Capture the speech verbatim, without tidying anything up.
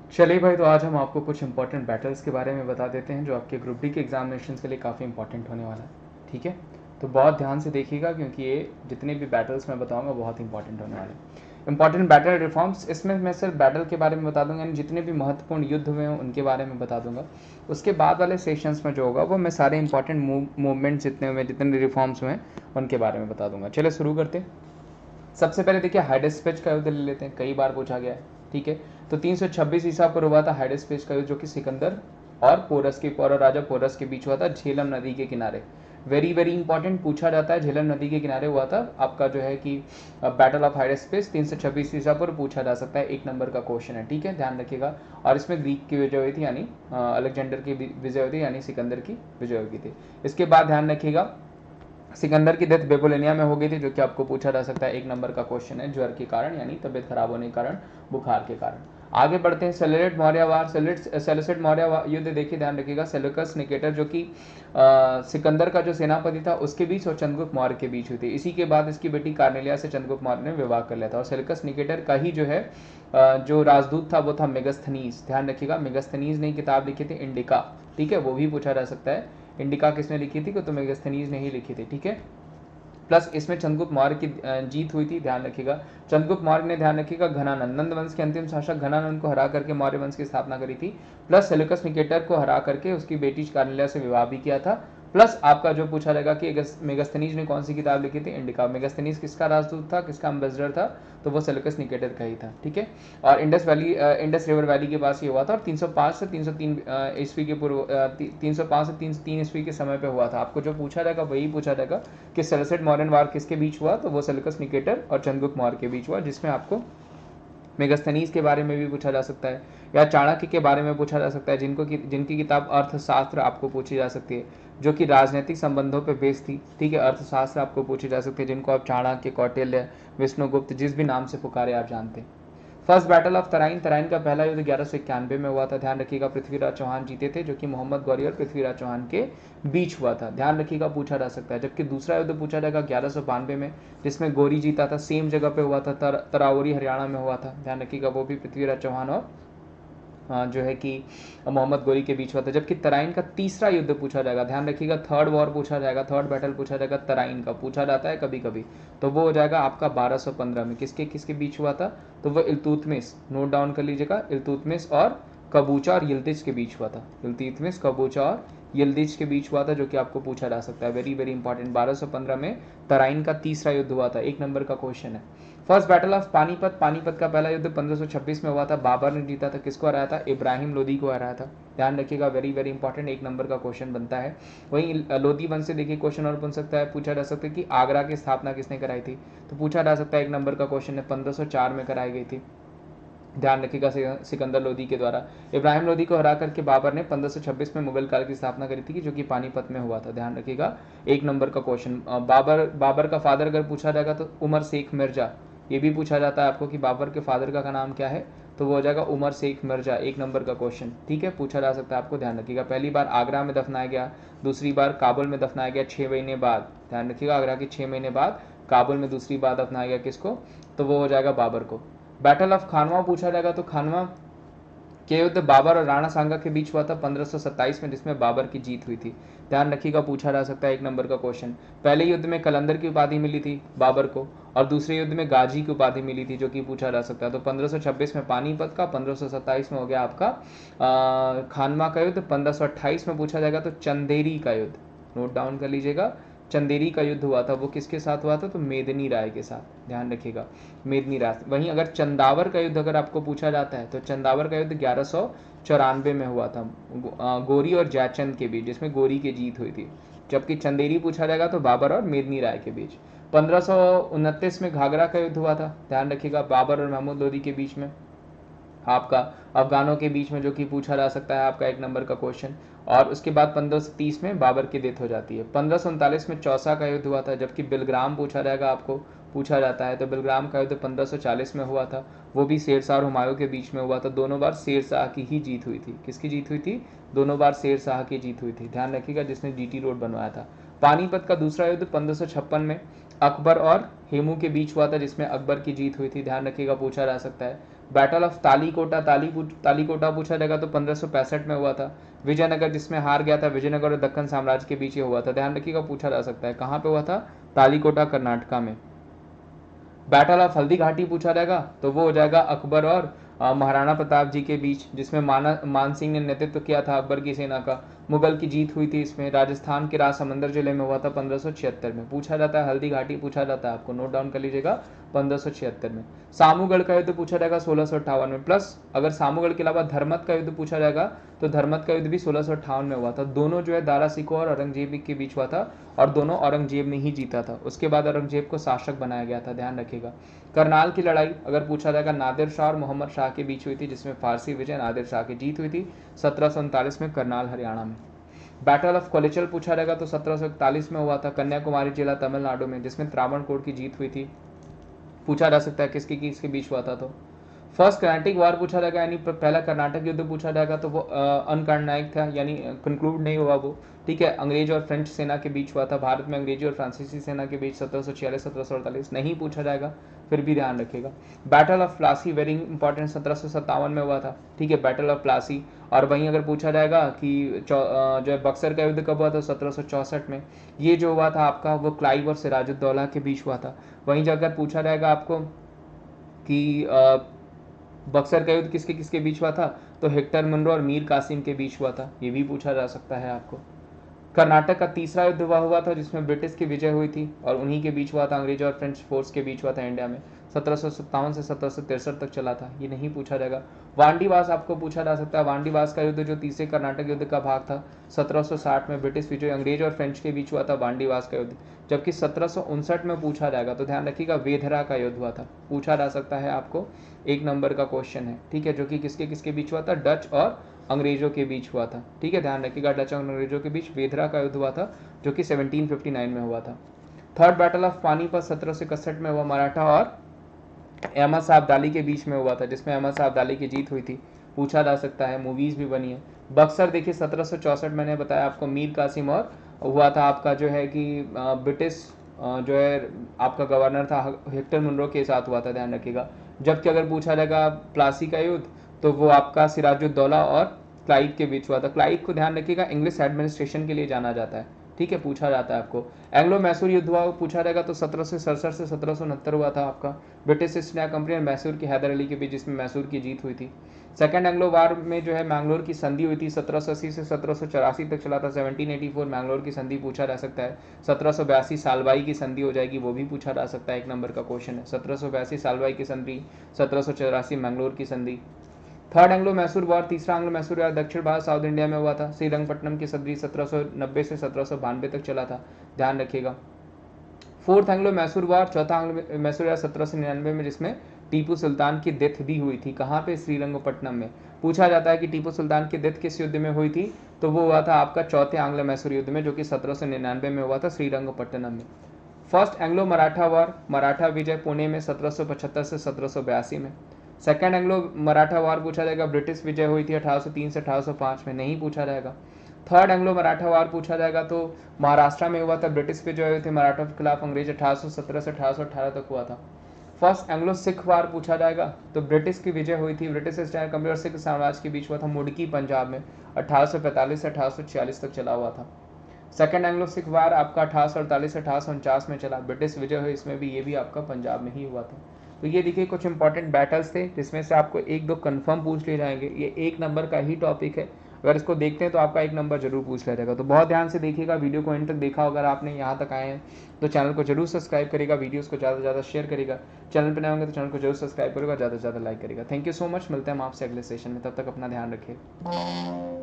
चलिए भाई, तो आज हम आपको कुछ इंपॉर्टेंट बैटल्स के बारे में बता देते हैं जो आपके ग्रुप डी के एग्जामिनेशन के लिए काफ़ी इंपॉर्टेंट होने वाला है। ठीक है, तो बहुत ध्यान से देखिएगा क्योंकि ये जितने भी बैटल्स मैं बताऊंगा बहुत इंपॉर्टेंट होने वाले हैं। इंपॉर्टेंट बैटल रिफॉर्म्स, इसमें मैं सिर्फ बैटल के बारे में बता दूंगा, यानी जितने भी महत्वपूर्ण युद्ध हुए हैं उनके बारे में बता दूंगा। उसके बाद वाले सेशंस में जो होगा वो मैं सारे इंपॉर्टेंट मूवमेंट्स जितने हुए, जितने रिफॉर्म्स हुए हैं उनके बारे में बता दूंगा। चलिए शुरू करते हैं। सबसे पहले देखिए हाइडेस्पेच का युद्ध ले लेते हैं, कई बार पूछा गया है। ठीक है, तो तीन सौ छब्बीस ईसा पर हुआ था हाइडेस्पेच का युद्ध, जो कि सिकंदर और पोरस के और राजा पोरस के बीच हुआ था झेलम नदी के किनारे। वेरी वेरी इंपॉर्टेंट पूछा जाता है, झेलम नदी के किनारे हुआ था आपका जो है कि बैटल ऑफ हाइडेस्पेस तीन सौ छब्बीस ईसा पर पूछा जा सकता है, एक नंबर का क्वेश्चन है। ठीक है, ध्यान रखिएगा। और इसमें ग्रीक की विजय हुई थी, यानी अलेक्जेंडर की विजय हुई थी, यानी सिकंदर की विजय हुई थी। इसके बाद ध्यान रखिएगा सिकंदर की डेथ बेबुलोनिया में हो गई थी, जो कि आपको पूछा जा सकता है, एक नंबर का क्वेश्चन है, ज्वर के कारण यानी तबियत खराब होने के कारण, बुखार के कारण। आगे बढ़ते हैं, सेलेरेट मौर्य वार, सेलेसिड मौर्य युद्ध देखिए, ध्यान रखिएगा। सेलुकस निकेटर जो कि सिकंदर का जो सेनापति था उसके बीच और चंद्रगुप्त मौर्य के बीच हुई थी। इसी के बाद इसकी बेटी कार्नेलिया से चंद्रगुप्त मौर्य ने विवाह कर लिया था। और सेलुकस निकेटर का ही जो है अ, जो राजदूत था वो था मेगस्थनीज। ध्यान रखिएगा, मेगस्थनीज ने किताब लिखी थी इंडिका। ठीक है, वो भी पूछा जा सकता है। इंडिका किसने लिखी थी? तो मेगस्थनीज ने ही लिखी थी। ठीक है, प्लस इसमें चंद्रगुप्त मौर्य की जीत हुई थी, ध्यान रखिएगा। चंद्रगुप्त मौर्य ने, ध्यान रखिएगा, घनानंद नंद वंश के अंतिम शासक घनानंद को हरा करके मौर्य वंश की स्थापना करी थी। प्लस सेलुकस निकेटर को हरा करके उसकी बेटी कार्नेलिया से विवाह भी किया था। प्लस आपका जो पूछा जाएगा कि मेगस्थनीज ने कौन सी किताब लिखी थी? इंडिका। मेगस्थनीज किसका राजदूत था, किसका एम्बेसडर था? तो वो सेलुकस निकेटर का ही था। ठीक है, और Indus valley, Indus river valley के पास ये हुआ था। और तीन सौ पाँच से तीन सौ तीन ईस्वी के पूर्व, तीन सौ पाँच से तीन सौ तीन ईस्वी के समय पे हुआ था। आपको जो पूछा जाएगा वही पूछा जाएगा कि सेलेसिड मॉडर्न वार किसके बीच हुआ? तो वो सेलुकस निकेटर और चंद्रगुप्त मौर्य के बीच हुआ, जिसमें आपको मेगस्थनीज के बारे में भी पूछा जा सकता है या चाणक्य के बारे में पूछा जा सकता है, जिनको की जिनकी किताब अर्थशास्त्र आपको पूछी जा सकती है, जो कि राजनीतिक संबंधों पर बेस्ड थी। ठीक है, अर्थशास्त्र आपको पूछी जा सकती है, जिनको आप चाणक्य, कौटिल्य, विष्णुगुप्त, जिस भी नाम से पुकारे आप जानते हैं। First battle of Tarain, Tarain का पहला युद्ध ग्यारह सौ इक्यानवे में हुआ था। ध्यान रखिएगा, पृथ्वीराज चौहान जीते थे, जो कि मोहम्मद गौरी और पृथ्वीराज चौहान के बीच हुआ था। ध्यान रखिएगा, पूछा जा सकता है। जबकि दूसरा युद्ध पूछा जाएगा ग्यारह सौ बानवे में, जिसमें गौरी जीता था, सेम जगह पे हुआ था, तर, तरावरी हरियाणा में हुआ था। ध्यान रखिएगा, वो भी पृथ्वीराज चौहान और जो है कि मोहम्मद गोरी के बीच हुआ था। जबकि तराइन का तीसरा युद्ध पूछा जाएगा, ध्यान रखिएगा, थर्ड वॉर पूछा जाएगा, थर्ड बैटल पूछा जाएगा, तराइन का पूछा जाता है कभी कभी, तो वो हो जाएगा आपका बारह सौ पंद्रह में। किसके किसके बीच हुआ था? तो वो इल्तुतमिश, नोट डाउन कर लीजिएगा, इल्तुतमिश और कबूचा और यिल्दिज के बीच हुआ था। इल्तुतमिश, कबूचा और यिल्दिज के बीच हुआ था, जो कि आपको पूछा जा सकता है। वेरी वेरी इंपॉर्टेंट, बारह सौ पंद्रह में तराइन का तीसरा युद्ध हुआ था, एक नंबर का क्वेश्चन है। First battle of Panipat, Panipat का पहला युद्ध पंद्रह सौ छब्बीस में हुआ था। बाबर ने जीता था, किसको हराया था? इब्राहिम लोदी को हराया था। ध्यान रखिएगा, वेरी वेरी इंपॉर्टेंट, एक नंबर का क्वेश्चन बनता है। वहीं लोदी वंश से देखिए क्वेश्चन और बन सकता है, पूछा जा सकता है कि आगरा की स्थापना किसने कराई थी? तो पूछा जा सकता है, एक नंबर का क्वेश्चन है, पंद्रह सौ चार में कराई गई थी। ध्यान रखिएगा, सिकंदर लोदी के द्वारा। इब्राहिम लोदी को हरा करके बाबर ने पंद्रह सौ छब्बीस में मुगल काल की स्थापना करी थी, जो कि पानीपत में हुआ था। ध्यान रखिएगा, एक नंबर का क्वेश्चन। बाबर बाबर का फादर अगर पूछा जाएगा तो उमर शेख मिर्जा, ये भी पूछा जाता है आपको कि बाबर के फादर का, का नाम क्या है? तो वो हो जाएगा उमर शेख मिर्जा, एक नंबर का क्वेश्चन। ठीक है, पूछा जा सकता है आपको, ध्यान रखिएगा। पहली बार आगरा में दफनाया गया, दूसरी बार काबुल में दफनाया गया छः महीने बाद। ध्यान रखिएगा, आगरा के छः महीने बाद काबुल में दूसरी बार दफनाया गया, किसको? तो वो हो जाएगा बाबर को। बैटल ऑफ खानवा पूछा जाएगा, तो खानवा के युद्ध बाबर और राणा सांगा के बीच हुआ था पंद्रह सौ सत्ताईस में, जिसमें बाबर की जीत हुई थी। ध्यान रखिएगा, पूछा जा सकता है, एक नंबर का क्वेश्चन। पहले युद्ध में कलंदर की उपाधि मिली थी बाबर को, और दूसरे युद्ध में गाजी की उपाधि मिली थी, जो कि पूछा जा सकता है। तो पंद्रह सौ छब्बीस में पानीपत का, पंद्रह सौ सत्ताईस में हो गया आपका खानवा का युद्ध। पंद्रह सौ अट्ठाईस में पूछा जाएगा तो चंदेरी का युद्ध, नोट डाउन कर लीजिएगा, चंदेरी का युद्ध हुआ था, वो किसके साथ हुआ था? तो मेदिनी राय के साथ। ध्यान रखिएगा, मेदिनी राय। वहीं अगर चंदावर का युद्ध अगर आपको पूछा जाता है, तो चंदावर का युद्ध ग्यारह सौ चौरानवे में हुआ था, गोरी और जयचंद के बीच, जिसमें गोरी की जीत हुई थी। जबकि चंदेरी पूछा जाएगा तो बाबर और मेदिनी राय के बीच। पंद्रह सौ उनतीस में घाघरा का युद्ध हुआ था, ध्यान रखिएगा, बाबर और महमूद लोदी के बीच में, आपका अफगानों के बीच में, जो कि पूछा जा सकता है आपका, एक नंबर का क्वेश्चन। और उसके बाद पंद्रह सौ तीस में बाबर की डेथ हो जाती है। पंद्रह सौ उनतालीस में चौसा का युद्ध हुआ था। जबकि बिलग्राम पूछा जाएगा, आपको पूछा जाता है, तो बिलग्राम का युद्ध पंद्रह सौ चालीस में हुआ था, वो भी शेरशाह और हुमायूं के बीच में हुआ था। दोनों बार शेरशाह की ही जीत हुई थी। किसकी जीत हुई थी? दोनों बार शेरशाह की जीत हुई थी। ध्यान रखिएगा, जिसने जीटी रोड बनवाया था। पानीपत का दूसरा युद्ध पंद्रह सौ छप्पन में अकबर और हेमू के बीच हुआ था, जिसमें अकबर की जीत हुई थी। ध्यान रखिएगा, पूछा जा सकता है। बैटल ऑफ तालीकोटा ताली तालीकोटा पूछा जाएगा तो पंद्रह सौ पैंसठ में हुआ था। विजयनगर जिसमें हार गया था, विजयनगर और दक्कन साम्राज्य के बीच ये हुआ था, ध्यान रखिएगा, पूछा जा सकता है। कहाँ पे हुआ था? तालीकोटा, कर्नाटका में। बैटल ऑफ हल्दी घाटी पूछा जाएगा तो वो हो जाएगा अकबर और महाराणा प्रताप जी के बीच, जिसमें माना मान सिंह ने नेतृत्व किया था अकबर की सेना का। मुगल की जीत हुई थी इसमें। राजस्थान के राजसमंदर जिले में हुआ था पंद्रह सौ छिहत्तर में। पूछा जाता है हल्दी घाटी, पूछा जाता है, आपको नोट डाउन कर लीजिएगा, पंद्रह सौ छिहत्तर में। सामूगढ़ का युद्ध पूछा जाएगा सोलह सौ अट्ठावन में। प्लस अगर सामूगढ़ के अलावा धर्मत का युद्ध पूछा जाएगा तो धर्मत का युद्ध भी सोलह सौ अट्ठावन में हुआ था। दोनों जो है दारा सिकोह और औरंगजेब के बीच हुआ था और दोनों औरंगजेब ने ही जीता था। उसके बाद औरंगजेब को शासक बनाया गया था, ध्यान रखिएगा। करनाल की लड़ाई अगर पूछा जाएगा नादिर शाह और मोहम्मद शाह के बीच हुई थी, जिसमें फारसी विजय नादिर शाह की जीत हुई थी सत्रह सौ उनतालीस में, करनाल हरियाणा में। बैटल ऑफ कोलेचल पूछा जाएगा तो सत्रह सौ इकतालीस में हुआ था, कन्याकुमारी जिला तमिलनाडु में, जिसमें त्रावणकोर की जीत हुई थी। पूछा जा सकता है किसके किसके बीच हुआ था। तो फर्स्ट कर्नाटिक वार पूछा जाएगा, यानी पहला कर्नाटक युद्ध पूछा जाएगा तो वो अनकर्णायक था, यानी कंक्लूड नहीं हुआ वो, ठीक है। अंग्रेज और फ्रेंच सेना के बीच हुआ था, भारत में अंग्रेजी और फ्रांसीसी सेना के बीच सत्रह सौ छियालीस सत्रह सौ अड़तालीस। नहीं पूछा जाएगा, फिर भी ध्यान रखिएगा। Battle of Plassey very important, सत्रह सौ सत्तावन में हुआ था, ठीक है, बैटल ऑफ प्लासी। और वहीं अगर पूछा जाएगा कि जो है बक्सर का युद्ध कब हुआ था, सत्रह सौ चौसठ में। ये जो हुआ था आपका वो क्लाइव और सिराजुद्दौला के बीच हुआ था। वहीं जाकर पूछा जाएगा आपको कि बक्सर का युद्ध किसके किसके बीच हुआ था, तो हेक्टर मुनरो और मीर कासिम के बीच हुआ था, ये भी पूछा जा सकता है आपको। कर्नाटक का तीसरा युद्ध हुआ हुआ था जिसमें ब्रिटिश की विजय हुई थी और उन्हीं के बीच हुआ था, अंग्रेज और फ्रेंच फोर्स के बीच हुआ था इंडिया में, सत्रह सौ सत्तावन से सत्रह सौ तिरसठ तक चला था, ये नहीं पूछा जाएगा। वांडीवास आपको पूछा जा सकता है, वांडीवास का युद्ध जो तीसरे कर्नाटक युद्ध का भाग था, सत्रह सौ साठ में ब्रिटिश विजय अंग्रेज और फ्रेंच के बीच हुआ था वांडीवास का युद्ध। जबकि सत्रह सौ उनसठ में पूछा जाएगा तो ध्यान रखिएगा वेधरा का युद्ध हुआ था, पूछा जा सकता है आपको, एक नंबर का क्वेश्चन है, ठीक है, जो कि किसके किसके बीच हुआ था, डच और अंग्रेजों के बीच हुआ था, ठीक है, ध्यान रखिएगा, डच और अंग्रेजों के बीच वेधरा का युद्ध हुआ था जो कि सत्रह सौ उनसठ में हुआ था। थर्ड बैटल ऑफ पानीपत सत्रह सौ इकसठ में हुआ, मराठा और अहमद साहब अब्दाली के बीच में हुआ था, जिसमें अहमद साहब अब्दाली की जीत हुई थी, पूछा जा सकता है, मूवीज भी बनी है। बक्सर देखिए सत्रह सौ चौसठ मैंने बताया आपको, मीर कासिम और हुआ था आपका जो है कि ब्रिटिश जो है आपका गवर्नर था हेक्टर मुनरो के साथ हुआ था, ध्यान रखिएगा। जबकि अगर पूछा जाएगा प्लासी का युद्ध तो वो आपका सिराजुद्दौला और क्लाइव के बीच हुआ था। क्लाइव को ध्यान रखिएगा इंग्लिश एडमिनिस्ट्रेशन के लिए जाना जाता है, ठीक है, पूछा जाता है आपको। एंग्लो मैसूर युद्ध हुआ पूछा जाएगा तो सत्रह सौ सड़सठ से सत्रह सौ उनहत्तर हुआ था आपका, ब्रिटिश ईस्ट इंडिया कंपनी और मैसूर की हैदर अली के बीच, जिसमें मैसूर की जीत हुई थी। सेकंड एंग्लो वार में जो है मैंगलोर की संधि हुई थी, सत्रह सौ अस्सी से सत्रह सौ चौरासी तक चला था, सत्रह सौ चौरासी मैंगलोर की संधि पूछा जा सकता है। सत्रह सौ बयासी सालबाई की संधि हो जाएगी, वो भी पूछा जा सकता है, एक नंबर का क्वेश्चन है, सत्रह सौ बयासी सालबाई की संधि, सत्रह सौ चौरासी मैंगलोर की संधि। थर्ड एंग्लो मैसूर वॉर, तीसरा एंग्लो मैसूर वार दक्षिण भारत साउथ इंडिया में हुआ था, श्रीरंगपट्टनम की संधि सत्रह सौ नब्बे से सत्रह सौ बानवे तक चला था, ध्यान रखिएगा। फोर्थ एंग्लो मैसूर वार, चौथा एंग्लो मैसूर वार सत्रह सौ निन्यानवे में, जिसमें टीपू सुल्तान की डेथ भी हुई थी, कहाँ पे, श्रीरंगपट्टनम में। पूछा जाता है कि टीपू सुल्तान की डेथ किस युद्ध में हुई थी, तो वो हुआ था आपका चौथे एंग्लो मैसूर युद्ध में, जो कि सत्रह सौ निन्यानवे में हुआ था श्रीरंगपट्टनम में। First Anglo Maratha war, Maratha विजय पुणे में सत्रह सौ पचहत्तर से सत्रह सौ बयासी में। सेकेंड एंग्लो मराठा वार पूछा जाएगा, ब्रिटिश विजय हुई थी अठारह सौ तीन से अठारह सौ पाँच में, नहीं पूछा जाएगा। थर्ड एंग्लो मराठा वार पूछा जाएगा तो महाराष्ट्र में हुआ था, ब्रिटिश विजय हुई थी मराठा के खिलाफ, अंग्रेज अठारह सौ सत्रह से अठारह सौ अठारह तक हुआ था। फर्स्ट एंग्लो सिख वार पूछा जाएगा तो ब्रिटिश की विजय हुई थी, ब्रिटिश ईस्ट इंडिया कंपनी और सिख साम्राज्य के बीच हुआ था, मुड़की पंजाब में, अठारह सौ पैंतालीस से अठारह सौ छियालीस तक चला हुआ था। सेकेंड एंग्लो सिख वार आपका अठारह सौ अड़तालीस से अठारह सौ उनचास में चला, ब्रिटिश विजय हुई इसमें भी, ये भी आपका पंजाब में ही हुआ था। तो ये देखिए कुछ इंपॉर्टेंट बैटल्स थे जिसमें से आपको एक दो कंफर्म पूछ लिए जाएंगे, ये एक नंबर का ही टॉपिक है, अगर इसको देखते हैं तो आपका एक नंबर जरूर पूछ लिया जाएगा। तो बहुत ध्यान से देखिएगा, वीडियो को एंड तक देखा अगर आपने यहाँ तक आए हैं तो चैनल को जरूर सब्सक्राइब करेगा, वीडियोस को ज़्यादा से ज़्यादा शेयर करेगा, चैनल पर नए होंगे तो चैनल को जरूर सब्सक्राइब करेगा, ज़्यादा से ज़्यादा लाइक करेगा। थैंक यू सो मच, मिलते हैं हम आपसे अगले सेशन में, तब तक अपना ध्यान रखिए।